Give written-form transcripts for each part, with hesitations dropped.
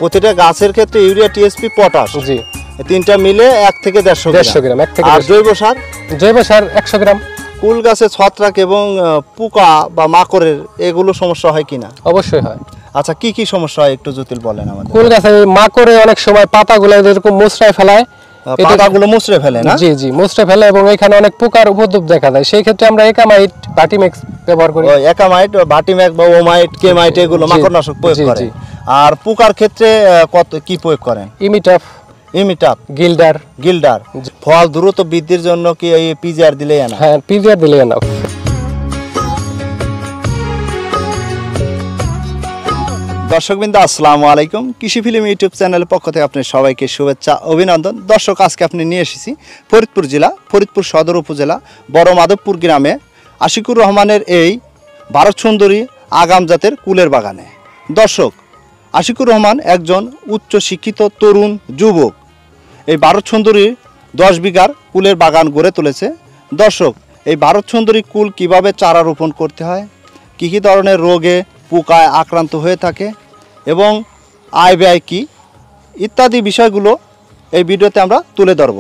প্রতিটা গাছের ক্ষেত্রে ইউরিয়া, টিএসপি, পটাশ, জি তিনটা মিলে 1 থেকে 150 গ্রাম। আর জৈব সার? জৈব সার 100 গ্রাম। কুল গাছে ছত্রাক এবং পোকা বা মাকড়ের এগুলো সমস্যা হয় কিনা? অবশ্যই হয়। আচ্ছা, কি কি সমস্যা হয় একটু জটিল বলেন আমাদের। কুল গাছে মাকড়ে অনেক সময় পাতাগুলো এরকম মুচড়ায় ফেলায়, পাতাগুলো মুচড়ে ফেলে না? জি জি, মুচড়ে ফেলে এবং এখানে অনেক পোকার উপদ্রব দেখা যায়। সেই ক্ষেত্রে আমরা একামাইট, ভাটিম্যাক্স ব্যবহার করি। একামাইট, ভাটিম্যাক্স বা ওমাইট, কেমাইট এগুলো মাকড়নাশক প্রয়োগ করেন। আর পোকার ক্ষেত্রে কত কি প্রয়োগ করেন? ইমিটাপ, গিল্ডার। ফল দ্রুত বৃদ্ধির জন্য কি এই পিজিআর দিলেই না? হ্যাঁ, পিজিআর দিলেই না। দর্শকবৃন্দ, আসসালামু আলাইকুম। কৃষি ফিল্ম ইউটিউব চ্যানেলের পক্ষ থেকে আপনার সবাইকে শুভেচ্ছা, অভিনন্দন। দর্শক, আজকে আপনি নিয়ে এসেছি ফরিদপুর জেলা, ফরিদপুর সদর উপজেলা বড় মাধবপুর গ্রামে আশিকুর রহমানের এই ভারত সুন্দরী আগাম জাতের কুলের বাগানে। দর্শক, আশিকুর রহমান একজন উচ্চ শিক্ষিত তরুণ যুবক। এই ভারত সুন্দরী 10 বিঘার কুলের বাগান গড়ে তুলেছে। দর্শক, এই ভারত সুন্দরী কুল কিভাবে চারা রোপণ করতে হয়, কী কী ধরনের রোগে পোকায় আক্রান্ত হয়ে থাকে এবং আয় ব্যয় কী ইত্যাদি বিষয়গুলো এই ভিডিওতে আমরা তুলে ধরব।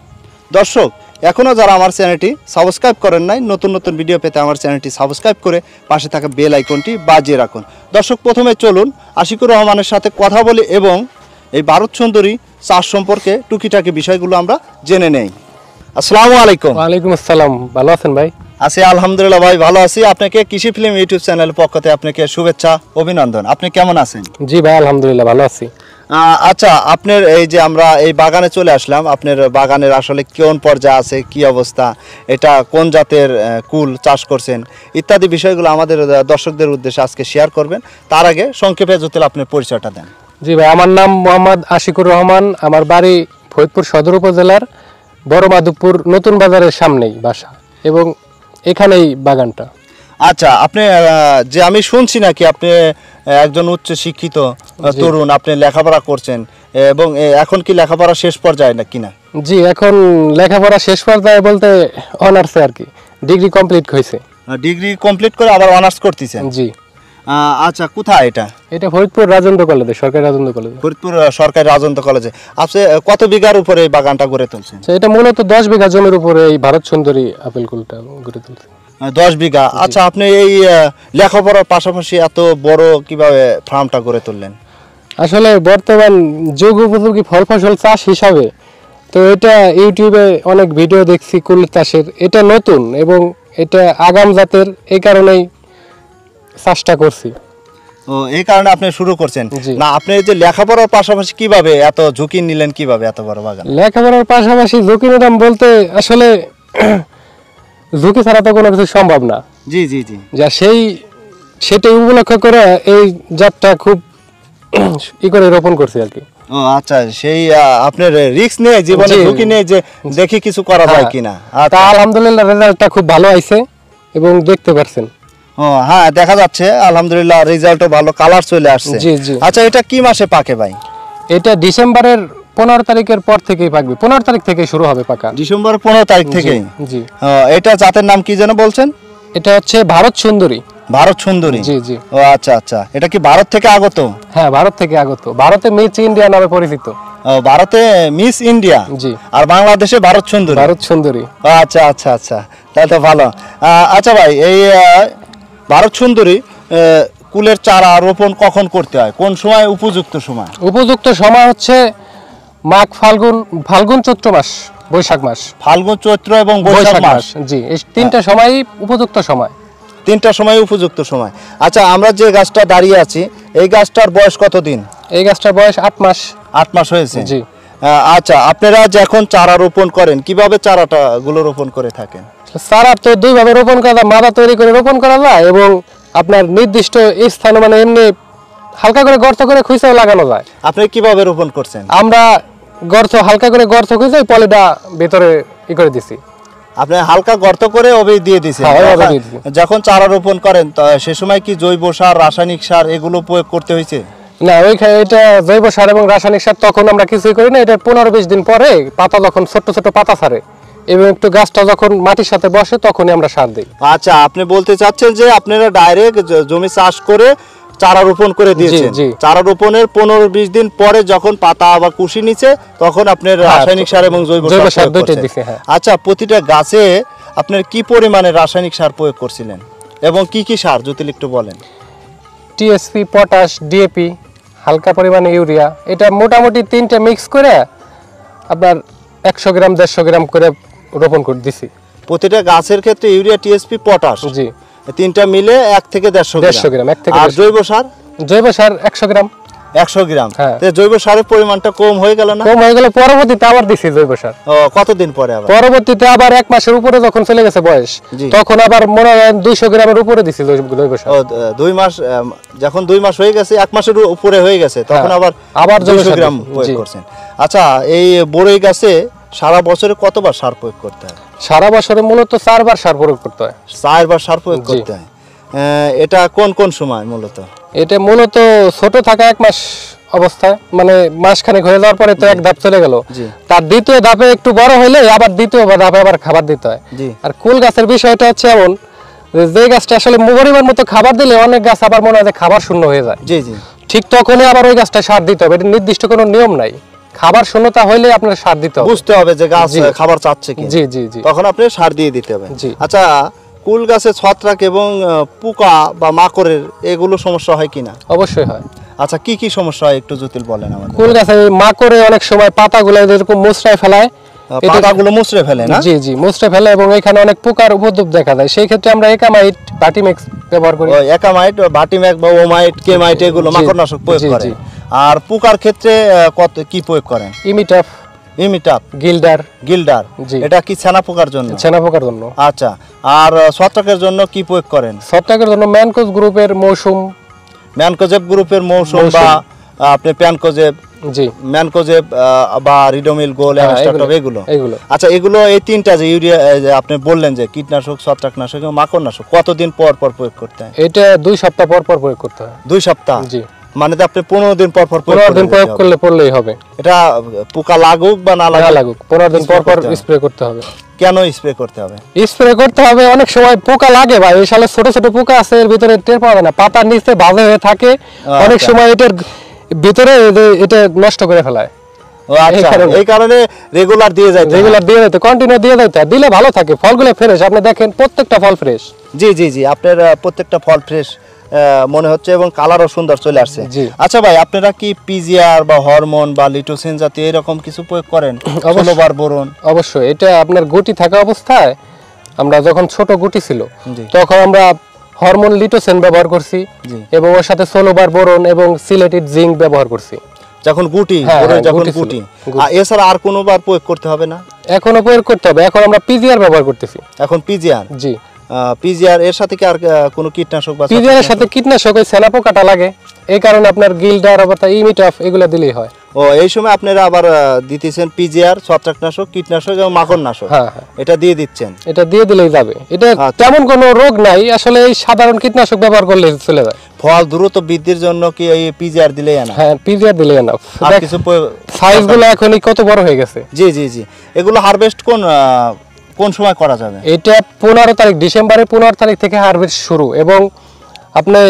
দর্শক, এখনও যারা আমার চ্যানেলটি সাবস্ক্রাইব করেন নাই, নতুন নতুন ভিডিও পেতে আমার চ্যানেলটি সাবস্ক্রাইব করে পাশে থাকা বেল আইকনটি বাজিয়ে রাখুন। দর্শক, প্রথমে চলুন আশিকুর রহমানের সাথে কথা বলি এবং এই ভারত সুন্দরী চাষ সম্পর্কে টুকিটাকি বিষয়গুলো আমরা জেনে নেই। আসসালামু আলাইকুম। ওয়ালাইকুম আসসালাম। ভালো আছেন ভাই? আছি আলহামদুলিল্লাহ ভাই, ভালো আছি। আপনাকে কৃষি ফিল্ম ইউটিউব চ্যানেলের পক্ষ থেকে আপনাকে শুভেচ্ছা, অভিনন্দন। আপনি কেমন আছেন? জি ভাই, আলহামদুলিল্লাহ ভালো আছি। আচ্ছা, আপনার এই যে আমরা এই বাগানে চলে আসলাম, আপনার বাগানের আসলে কোন পর্যায়ে আছে, কি অবস্থা, এটা কোন জাতের কুল চাষ করছেন ইত্যাদি বিষয়গুলো আমাদের দর্শকদের উদ্দেশ্যে আজকে শেয়ার করবেন। তার আগে সংক্ষেপে যদি আপনার পরিচয়টা দেন। জি ভাই, আমার নাম মোহাম্মদ আশিকুর রহমান। আমার বাড়ি ফরিদপুর সদর উপজেলার বড় মাধবপুর নতুন বাজারের সামনেই বাসা এবং এখানেই বাগানটা। আচ্ছা, আপনি যে আমি শুনছি নাকি আপনি একজন উচ্চ শিক্ষিত তরুণ, আপনি লেখাপড়া করছেন এবং এখন কি লেখাপড়া শেষ পর্যায়ে না কিনা? জি, এখন লেখাপড়া শেষ পর্যায়ে বলতে অনার্সে আর কি, ডিগ্রি কমপ্লিট হয়েছে। ডিগ্রি কমপ্লিট করে আবার অনার্স করতেছেন? জি। আচ্ছা, কোথায় এটা? এটা ফরিদপুর রাজেন্দ্র কলেজে, সরকারি রাজেন্দ্র কলেজে। ফরিদপুর সরকারি রাজেন্দ্র কলেজে। আপনি কত বিঘার উপরে এই বাগানটা গড়ে তুলছেন? এটা মূলত 10 বিঘা জমির উপরে এই ভারত সুন্দরী আপেল কুলটা গড়ে তুলছে। 10 বিঘা। আচ্ছা, আপনি এই লেখাপড়ার পাশাপাশি এত বড় কিভাবে ফার্মটা গড়ে তুললেন? আসলে বর্তমান যুগ উপযোগী ফল ফসল চাষ হিসাবে তো এটা ইউটিউবে অনেক ভিডিও দেখছি কুল চাষের, এটা নতুন এবং এটা আগাম জাতের, এই কারণেই চাষটা করছি। ও, এই কারণে আপনি শুরু করছেন না? আপনি যে লেখাপড়ার পাশাপাশি কিভাবে এত ঝুঁকি নিলেন, কিভাবে এত বড় বাগান? লেখাপড়ার পাশাপাশি ঝুঁকি নিলাম বলতে আসলে ঝুঁকি ছাড়া তো কোনো কিছু সম্ভব না। জি জি জি। যা সেটাই উপলক্ষ করে এই জাতটা খুব করে রোপণ করছি আর কি। ও আচ্ছা, সেই আপনার রিস্ক নিয়ে, জীবনে ঝুঁকি নিয়ে যে দেখি কিছু করা যায় কিনা। তা আলহামদুলিল্লাহ রেজাল্টটা খুব ভালো আইছে এবং দেখতে পাচ্ছেন। ও হ্যাঁ, দেখা যাচ্ছে আলহামদুলিল্লাহ, রেজাল্টও ভালো, কালার চলে আসছে। জি জি। আচ্ছা, এটা কি মাসে পাকে ভাই? এটা ডিসেম্বরের 15 তারিখের পর থেকেই পাকবে। 15 তারিখ থেকে শুরু হবে পাকা। ডিসেম্বর 15 তারিখ থেকেই? জি। এটা জাতের নাম কি যেন বলছেন? এটা হচ্ছে ভারত সুন্দরী। ভারত সুন্দরী? জি জি। ও আচ্ছা আচ্ছা, এটা কি ভারত থেকে আগত? হ্যাঁ, ভারত থেকে আগত। ভারতে মিস ইন্ডিয়া নামে পরিচিত। ভারতে মিস ইন্ডিয়া? জি। আর বাংলাদেশে ভারত সুন্দরী? ভারত সুন্দরী। আচ্ছা আচ্ছা আচ্ছা, তাহলে তো ভালো। আচ্ছা ভাই, এই ভারত সুন্দরী কুলের চারা রোপণ কখন করতে হয়, কোন সময় উপযুক্ত সময়? উপযুক্ত সময় হচ্ছে মাঘ ফাল্গুন চৈত্র মাস, বৈশাখ মাস। ফাল্গুন, চৈত্র এবং বৈশাখ মাস? জি, এই তিনটা সময়ই উপযুক্ত সময়। তিনটা সময় উপযুক্ত সময়। আচ্ছা, আমরা যে গাছটা দাঁড়িয়ে আছি, এই গাছটার বয়স কতদিন? এই গাছটার বয়স 8 মাস। 8 মাস হয়েছে? জি। আচ্ছা, আপনারা যখন চারা রোপণ করেন কিভাবে চারাটা গুলো রোপণ করে থাকেন? চারা তো দুই ভাবে রোপণ করা যায়, মাদা তৈরি করে রোপণ করা যায় এবং আপনার নির্দিষ্ট স্থানে মানে এমনি হালকা করে গর্ত করে খুঁজেও লাগানো যায়। আপনি কিভাবে রোপণ করছেন? আমরা হালকা করে গর্ত খুঁজে পলিটা ভিতরে করে দিছি। আপনি হালকা গর্ত করে ওবে দিয়ে দিয়েছেন? যখন চারা রোপণ করেন সে সময় কি জৈব সার, রাসায়নিক সার এগুলো প্রয়োগ করতে হয়েছে? না, এটা জৈব সার এবং রাসায়নিক সার তখন আমরা কিছুই করি না। এটা 15-20 দিন পরে পাতা যখন ছোট ছোট পাতা ছাড়ে এবং একটু গাছটা যখন মাটির সাথে বসে তখনই আমরা সার দিই। আচ্ছা, আপনি বলতে চাচ্ছেন যে আপনারা ডাইরেক্ট জমি চাষ করে চারা রোপণ করে দিয়েছেন, জি। চারা রোপণের 15-20 দিন পরে যখন পাতা বা কুশি নিচে তখন আপনার রাসায়নিক সার এবং জৈব জৈব সার সার প্রয়োগ দুইটাই করছেন। দিছি, হ্যাঁ। আচ্ছা, প্রতিটা গাছে আপনার কি পরিমাণে রাসায়নিক সার প্রয়োগ করছিলেন এবং কি কি সার যদি একটু বলেন? টিএসপি, পটাশ, ডিএপি, হালকা পরিমাণে ইউরিয়া, এটা মোটামুটি তিনটে মিক্স করে আপনার 100 গ্রাম 150 গ্রাম করে রোপণ করে দিছি। প্রতিটা গাছের ক্ষেত্রে ইউরিয়া, টিএসপি, পটাশ, জি, এই তিনটা মিলে 1 থেকে 150 গ্রাম, 1 থেকে আর 150 জৈব সার জৈব সার 100 গ্রাম। 100 গ্রাম। হ্যাঁ। তো জৈব সারের পরিমাণটা কম হয়ে গেল না? কম হয়ে গেলে পরবর্তীতে আবার দিছি জৈব সার। ও, কতদিন পরে আবার? পরবর্তীতে আবার 1 মাসের উপরে যখন চলে গেছে বয়স, জি। তখন আবার মনে হয় 200 গ্রামের উপরে দিছি জৈব সার। ও, 2 মাস, যখন 2 মাস হয়ে গেছে, 1 মাসের উপরে হয়ে গেছে, তখন হ্যাঁ, আবার আবার জৈব 200 সার গ্রাম দিছি। প্রয়োগ জি। করছেন। আচ্ছা, এই বড়ই গাছে সারা বছরে কতবার সার প্রয়োগ করতে হয়? সারা বছরে মূলত 4 বার সার প্রয়োগ করতে হয়। 4 বার সার প্রয়োগ জি। করতে হয়। এটা কোন কোন সময় মূলত? এটা মূলত ছোট থাকা 1 মাস অবস্থায়, মানে মাসখানেক হয়ে যাওয়ার পরে তো এক ধাপ চলে গেল, জি। তার দ্বিতীয় ধাপে একটু বড় হইলে আবার দ্বিতীয় ধাপে আবার খাবার দিতে হয়। জি। আর কুল গাছের বিষয়টা হচ্ছে এমন যে গাছটা আসলে পরিমাণ মতো খাবার দিলে অনেক গাছ আবার মনে হয় যে খাবার শূন্য হয়ে যায়, জি জি। ঠিক তখনই আবার ওই গাছটা সার দিতে হবে। এটা নির্দিষ্ট কোনো নিয়ম নাই, খাবার শূন্যতা হইলে আপনার সার দিতে হবে। বুঝতে হবে যে গাছ জি। খাবার চাচ্ছে কি, জি জি জি। তখন আপনি সার দিয়ে দিতে হবে। জি। আচ্ছা, কুল গাছে ছত্রাক এবং পোকা বা মাকড়ের এগুলো সমস্যা হয় কিনা? অবশ্যই হয়। আচ্ছা, কি কি সমস্যা হয় একটু জটিল বলেন আমাদের। কুল গাছে মাকড়ে অনেক সময় পাতাগুলো এরকম মোচড়ায় ফেলায়, এটা- পাতাগুলো মুচড়ে ফেলে না? জি জি মোচড়ে ফেলে, এবং এখানে অনেক পোকার উপদ্রব দেখা যায়। সেই ক্ষেত্রে আমরা একামাইট, বাটিমেক্স ব্যবহার করি। ওই একামাইট, ভাটিম্যাক বা ওমাইট, কেমাইট এগুলো জি, মাকড়নাশক প্রয়োগ জি, করে। জি। আর পোকার ক্ষেত্রে কত কি প্রয়োগ করেন? ইমিটাফ, ইমিটাপ, গিল্ডার, গিল্ডার, জি। এটা কি ছানা পোকার জন্য? ছেনা পোকার জন্য। আচ্ছা, আর ছত্রাকের জন্য কি প্রয়োগ করেন? ছত্রাকের জন্য ম্যানকোজ গ্রুপের মৌসুম, ম্যানকোজেব গ্রুপের মৌসুম মৌসুম। বা আপনি প্যানকোজেব, জি ম্যানকোজেব বা রিডোমিল গোল, হ্যাঁ, অ্যামস্টারটপ, এগুলো। এগুলো আচ্ছা, এগুলো এই তিনটা যে ইউরিয়া, যে আপনি বললেন যে কীটনাশক, ছত্রাকনাশক এবং মাকড়নাশক কতদিন পর পর প্রয়োগ করতে হয়? এটা 2 সপ্তাহ পর পর প্রয়োগ করতে হয়। 2 সপ্তাহ। জি, মানে তো আপনি 15 দিন পর পর প্রয়োগ 15 দিন করে প্রয়োগ দিতে হবে। করলে পড়লেই হবে। এটা পোকা লাগুক বা না না লাগুক, লাগুক, 15 দিন পর স্প্রে পর করতে হবে। স্প্রে করতে হবে। কেন স্প্রে করতে হবে? স্প্রে করতে হবে, অনেক সময় পোকা লাগে ভাই। এই সালে ছোট ছোট পোকা আছে, এর ভিতরে টের পাওয়া যায় না, পাতার নিচে ভাজা হয়ে থাকে। অনেক আচ্ছা। সময় এটার ভিতরে এটা নষ্ট করে ফেলায়। ও আচ্ছা, কারণে। এই কারণে রেগুলার দিয়ে যায়। রেগুলার দিয়ে দিতে, কন্টিনিউ দিয়ে দিতে, দিলে ভালো থাকে, ফলগুলো ফ্রেশ। আপনি দেখেন প্রত্যেকটা ফল ফ্রেশ। জি জি জি, আপনার প্রত্যেকটা ফল ফ্রেশ মনে হচ্ছে এবং কালারও সুন্দর চলে আসছে। জি। আচ্ছা ভাই, আপনারা কি পিজিআর বা হরমোন বা লিটোসিন জাতীয় এরকম কিছু প্রয়োগ করেন? অবশ্যই। 16 বার বোরন। অবশ্যই, এটা আপনার গুটি থাকা অবস্থায়, আমরা যখন ছোট গুটি ছিল জি। তখন আমরা হরমোন লিটোসেন ব্যবহার করছি, জি। এবং ওর সাথে 16 বার বোরন এবং সিলেটেড জিঙ্ক ব্যবহার করছি। যখন গুটি, হ্যাঁ, বোরন হ্যাঁ, যখন গুটি ছিল। গুটি, গুটি। এছাড়া আর কোনো বার প্রয়োগ করতে হবে না? এখনো প্রয়োগ করতে হবে, এখন আমরা পিজিআর ব্যবহার করতেছি। এখন পিজিআর, জি, পিজিআর এর সাথে কি আর কোনো কীটনাশক বা পিজিআর এর সাথে কীটনাশক, ওই সেনা পোকাটা লাগে, এই কারণে আপনার গিল্ডার অথবা ইমিটাফ এগুলা দিলেই হয়। ও, এই সময় আপনারা আবার দিতেছেন পিজিআর, ছত্রাকনাশক, কীটনাশক এবং মাকড়নাশক, হ্যাঁ হ্যাঁ, এটা দিয়ে দিচ্ছেন। এটা দিয়ে দিলেই যাবে। এটা আচ্ছা। তেমন কোনো রোগ নাই আসলে, এই সাধারণ কীটনাশক ব্যবহার করলে চলে যায়। ফল দ্রুত বৃদ্ধির জন্য কি এই পিজিআর দিলেই না? হ্যাঁ, পিজিআর দিলেই এনাফ। আর কিছু সাইজ গুলো এখনই কত বড় হয়ে গেছে। জি জি জি। এগুলো হারভেস্ট কোন সময় করা যাবে? এটা 15 তারিখ, ডিসেম্বরের 15 তারিখ থেকে হারভেস্ট শুরু, এবং আপনার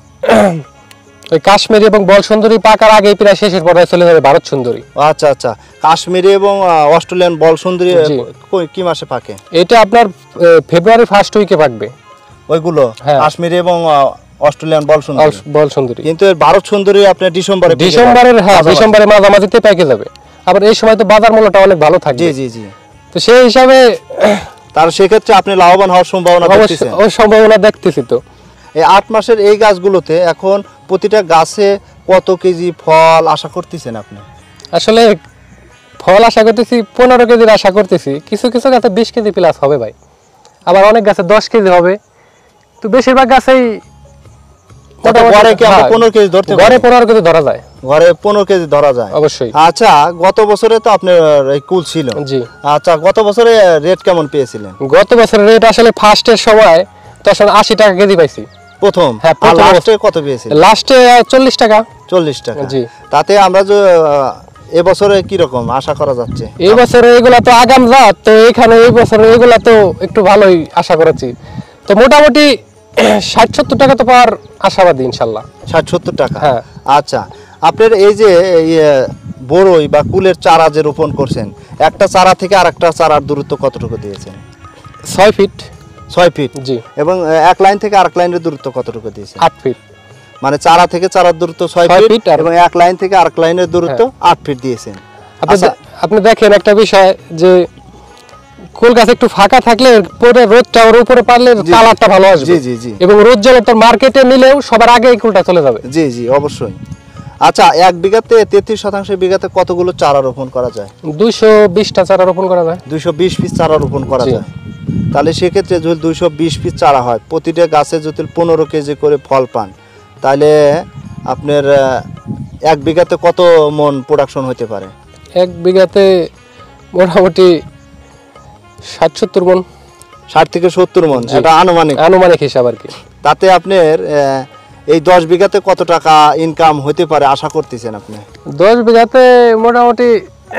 ওই কাশ্মীরি এবং বল সুন্দরী পাকার আগে প্রায় শেষের পর্যায়ে চলে যাবে ভারত সুন্দরী। আচ্ছা আচ্ছা, কাশ্মীরি এবং অস্ট্রেলিয়ান বল সুন্দরী জি। কি মাসে পাকে? এটা আপনার ফেব্রুয়ারি ফার্স্ট উইকে পাকবে ওইগুলো হ্যাঁ। কাশ্মীরি এবং অস্ট্রেলিয়ান বল সুন্দরী। বল সুন্দরী। কিন্তু এর ভারত সুন্দরী আপনার ডিসেম্বরে পেকে ডিসেম্বরের, যাবে। হ্যাঁ, মাঝামাঝি। ডিসেম্বরের মাঝামাঝিতে পেকে যাবে। আবার এই সময় তো বাজার মূল্যটা অনেক ভালো থাকবে। জি জি জি। তো সেই হিসাবে তার সেক্ষেত্রে আপনি লাভবান হওয়ার সম্ভাবনা দেখতেছেন। ওই সম্ভাবনা দেখতেছি। তো এই 8 মাসের এই গাছগুলোতে এখন প্রতিটা গাছে কত কেজি ফল আশা করতেছেন আপনি? আসলে ফল আশা করতেছি 15 কেজির আশা করতেছি। কিছু কিছু গাছে 20 কেজি প্লাস হবে ভাই, আবার অনেক গাছে 10 কেজি হবে। তো বেশিরভাগ গাছেই ঘরে কি আমরা 15 কেজি ধরতে ঘরে পারি? 15 কেজি ধরা যায় ঘরে 15 কেজি ধরা যায় অবশ্যই। আচ্ছা, গত বছরে তো আপনার এই কুল ছিল। জি, আচ্ছা, গত বছরে রেট কেমন পেয়েছিলেন? গত বছরের রেট আসলে ফার্স্টের সময় তখন 80 টাকা কেজি পাইছি প্রথম, হ্যাঁ, আর প্রথম লাস্টে কত পেয়েছিলেন? লাস্টে 40 টাকা। 40 টাকা। জি। তাতে আমরা যে এবছরে কি রকম আশা করা যাচ্ছে? এই বছরে এগুলা তো আগাম জাত, তো এখানে এই বছরে এগুলা তো একটু ভালোই আশা করেছি। তো মোটামুটি 60-70 টাকা তো পাওয়ার আশাবাদী ইনশাল্লাহ। 60-70 টাকা। হ্যাঁ। আচ্ছা, আপনার এই যে বড়ই বা কুলের চারা যে রোপণ করছেন, একটা চারা থেকে আরেকটা চারার দূরত্ব কতটুকু দিয়েছেন? 6 ফিট। 6 ফিট। জি। এবং এক লাইন থেকে আরেক লাইনের দূরত্ব কতটুকু দিয়েছেন? 8 ফিট। মানে চারা থেকে চারার দূরত্ব 6 ফিট এবং এক লাইন থেকে আরেক লাইনের দূরত্ব 8 ফিট দিয়েছেন। আপনি দেখেন একটা বিষয় যে কুল গাছ একটু ফাঁকা থাকলে পরে রোদটা ওর উপরে পারলে কালারটা ভালো আসবে। জি জি জি। এবং রোদ জল তো মার্কেটে নিলেও সবার আগে এই কুলটা চলে যাবে। জি জি, অবশ্যই। আচ্ছা, 1 বিঘাতে 33% বিঘাতে কতগুলো চারা রোপণ করা যায়? 220টা চারা রোপণ করা যায়। 220 পিস চারা রোপণ করা যায়। তাহলে সেক্ষেত্রে যদি 220 পিস চারা হয়, প্রতিটা গাছে যদি 15 কেজি করে ফল পান, তাহলে আপনার 1 বিঘাতে কত মন প্রোডাকশন হতে পারে? 1 বিঘাতে মোটামুটি 60-70 মন। 60 থেকে 70 মন, এটা আনুমানিক হিসাব আর কি। তাতে আপনার এই 10 বিঘাতে কত টাকা ইনকাম হতে পারে আশা করতেছেন আপনি? 10 বিঘাতে মোটামুটি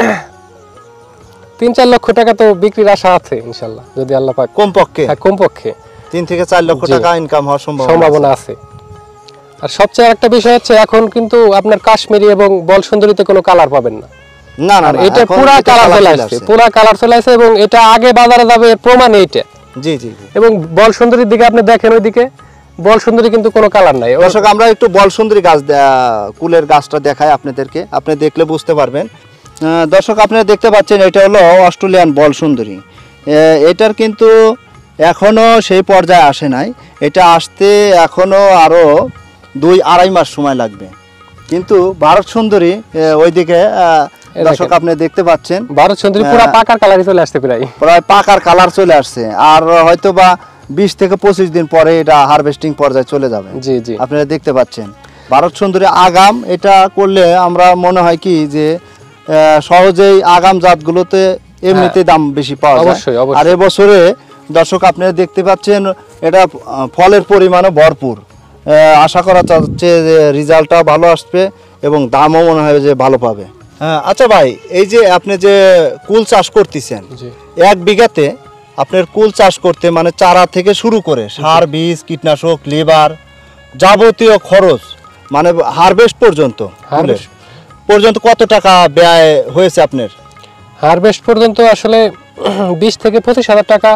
3-4 লক্ষ টাকা তো বিক্রির আশা আছে ইনশাআল্লাহ, যদি আল্লাহ পাক। কমপক্ষে? হ্যাঁ, কমপক্ষে 3 থেকে 4 লক্ষ টাকা ইনকাম হওয়ার সম্ভাবনা আছে। আর সবচেয়ে একটা বিষয় হচ্ছে এখন কিন্তু আপনার কাশ্মীরি এবং বলসুন্দরীতে কোনো কালার পাবেন না। না না, এটা পুরা কালার চলে আসছে, পুরা কালার চলে আসছে এবং এটা আগে বাজারে যাবে এর প্রমাণ এইটা। জি জি। এবং বলসুন্দরীর দিকে আপনি দেখেন, ওইদিকে বলসুন্দরী কিন্তু কোনো কালার নাই। দর্শক, আমরা একটু বলসুন্দরী গাছ কুলের গাছটা দেখাই আপনাদেরকে, আপনি দেখলে বুঝতে পারবেন। দর্শক, আপনারা দেখতে পাচ্ছেন এটা হলো অস্ট্রেলিয়ান বলসুন্দরী। এটার কিন্তু এখনো সেই পর্যায়ে আসে নাই, এটা আসতে এখনো আরো 2-2.5 মাস সময় লাগবে। কিন্তু ভারত সুন্দরী ওইদিকে দর্শক আপনি দেখতে পাচ্ছেন, ভারত সুন্দরী পুরো পাকার কালারই চলে আসছে, প্রায় পাকার কালার চলে আসছে। আর হয়তো বা 20 থেকে 25 দিন পরে এটা হারভেস্টিং পর্যায়ে চলে যাবে। জি জি, আপনারা দেখতে পাচ্ছেন ভারত সুন্দরী আগাম। এটা করলে আমরা মনে হয় কি যে সহজেই আগাম জাতগুলোতে এমনিতে দাম বেশি পাওয়া যায়। আর এবছরে দর্শক আপনারা দেখতে পাচ্ছেন এটা ফলের পরিমাণও ভরপুর। আশা করা যাচ্ছে যে রেজাল্টটা ভালো আসবে এবং দামও মনে হয় যে ভালো পাবে। আচ্ছা ভাই, এই যে আপনি যে কুল চাষ করতেছেন, 1 বিঘাতে আপনার কুল চাষ করতে মানে চারা থেকে শুরু করে সার, বীজ, কীটনাশক, লেবার, যাবতীয় খরচ মানে হারভেস্ট পর্যন্ত কত টাকা ব্যয় হয়েছে আপনার? হারভেস্ট পর্যন্ত আসলে 20 থেকে 25 হাজার টাকা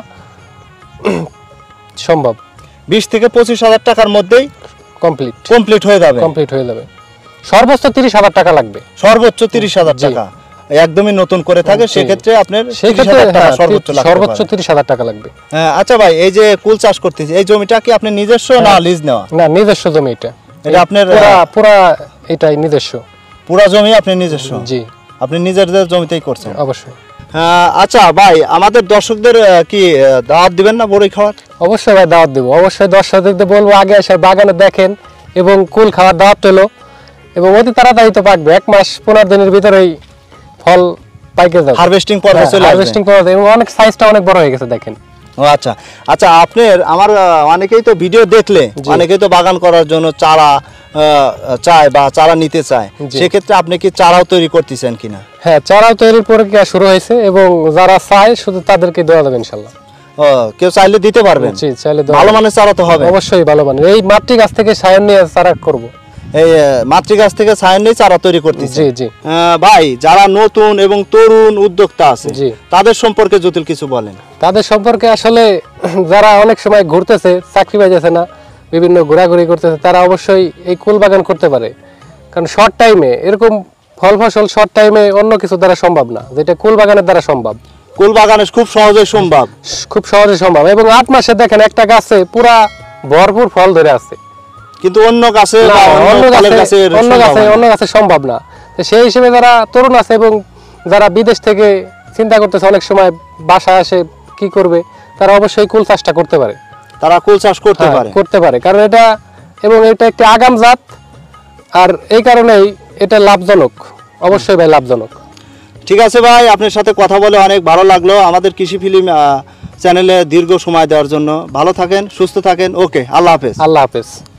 সম্ভব। 20 থেকে 25 হাজার টাকার মধ্যেই কমপ্লিট হয়ে যাবে। সর্বোচ্চ 30 হাজার টাকা লাগবে। সর্বোচ্চ 30 হাজার টাকা একদমই নতুন করে থাকে, সেক্ষেত্রে আপনার সর্বোচ্চ 30 হাজার টাকা লাগবে। আচ্ছা ভাই, এই যে কুল চাষ করতেছি, এই জমিটা কি আপনি নিজস্ব না লিজ নেওয়া? না, নিজস্ব জমি। এটা আপনার পুরা এটাই নিজস্ব, পুরা জমি আপনি নিজস্ব? জি, আপনি নিজেদের জমিতেই করছেন? অবশ্যই। আচ্ছা ভাই, আমাদের দর্শকদের কি দাওয়াত দিবেন না বড়ই খাওয়ার? অবশ্যই ভাই, দাওয়াত দেব। অবশ্যই দর্শকদের বলবো আগে এসে বাগানে দেখেন এবং কুল খাওয়ার দাওয়াত পেলো, এবং অতি তাড়াতাড়ি তো পাকবে। 1 মাস 15 দিনের ভিতরেই ফল পাইকে যাবে, হারভেস্টিং পর্বে চলে আসবে। হারভেস্টিং পর্বে, এবং অনেক সাইজটা অনেক বড় হয়ে গেছে দেখেন। ও আচ্ছা আচ্ছা, আপনার আমার অনেকেই তো ভিডিও দেখলে অনেকেই তো বাগান করার জন্য চারা চায় বা চারা নিতে চায়, সেক্ষেত্রে আপনি কি চারাও তৈরি করতেছেন কিনা? হ্যাঁ, চারাও তৈরির প্রক্রিয়া শুরু হয়েছে এবং যারা চায় শুধু তাদেরকে দেওয়া যাবে ইনশাআল্লাহ। ও, কেউ চাইলে দিতে পারবেন? জি, চাইলে। ভালো মানের চারা তো হবে? অবশ্যই ভালো মানের। এই মাতৃ গাছ থেকে সায়ন নিয়ে চারা করব। এই মাতৃ গাছ থেকে সায়ন নিয়ে চারা তৈরি করতেছি। জি জি। ভাই, যারা নতুন এবং তরুণ উদ্যোক্তা আছে তাদের সম্পর্কে যদি কিছু বলেন। তাদের সম্পর্কে আসলে যারা অনেক সময় ঘুরতেছে, চাকরি পাইতেছে না, বিভিন্ন ঘোরাঘুরি করতেছে, তারা অবশ্যই এই কুল বাগান করতে পারে। কারণ শর্ট টাইমে এরকম ফল ফসল শর্ট টাইমে অন্য কিছু দ্বারা সম্ভব না, যেটা কুল বাগানের দ্বারা সম্ভব। কুল বাগানে খুব সহজে সম্ভব এবং 8 মাসে দেখেন একটা গাছে পুরা ভরপুর ফল ধরে আছে, কিন্তু অন্য গাছে সম্ভব না। সেই হিসেবে যারা তরুণ আছে এবং যারা বিদেশ থেকে চিন্তা করতেছে অনেক সময় বাসায় আসে কি করবে, তারা অবশ্যই কুল চাষটা করতে পারে। করতে পারে কারণ এটা একটি আগাম জাত, আর এই কারণেই এটা লাভজনক। অবশ্যই ভাই, লাভজনক। ঠিক আছে ভাই, আপনার সাথে কথা বলে অনেক ভালো লাগলো। আমাদের কৃষি ফিল্ম চ্যানেলে দীর্ঘ সময় দেওয়ার জন্য ভালো থাকেন, সুস্থ থাকেন। ওকে, আল্লাহ হাফেজ। আল্লাহ হাফেজ।